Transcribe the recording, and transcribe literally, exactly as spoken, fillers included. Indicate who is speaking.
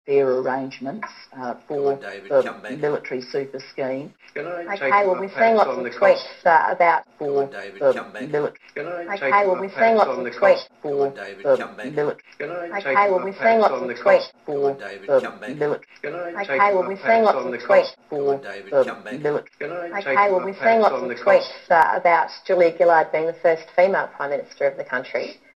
Speaker 1: their arrangements uh, for
Speaker 2: David,
Speaker 1: the military super scheme.
Speaker 3: Okay, well, we're seeing lots of tweets uh, about
Speaker 1: for
Speaker 2: David,
Speaker 1: the military.
Speaker 3: Okay, well, we're seeing lots of tweets
Speaker 1: for
Speaker 2: David,
Speaker 1: the military.
Speaker 3: Okay, well, we're seeing lots of tweets
Speaker 1: for
Speaker 2: David,
Speaker 1: the military.
Speaker 3: Okay, well, we're seeing lots of tweets
Speaker 1: for
Speaker 2: David,
Speaker 1: the military.
Speaker 3: Okay, well, we're seeing lots of tweets uh, about Julia Gillard being the first female Prime Minister of the country.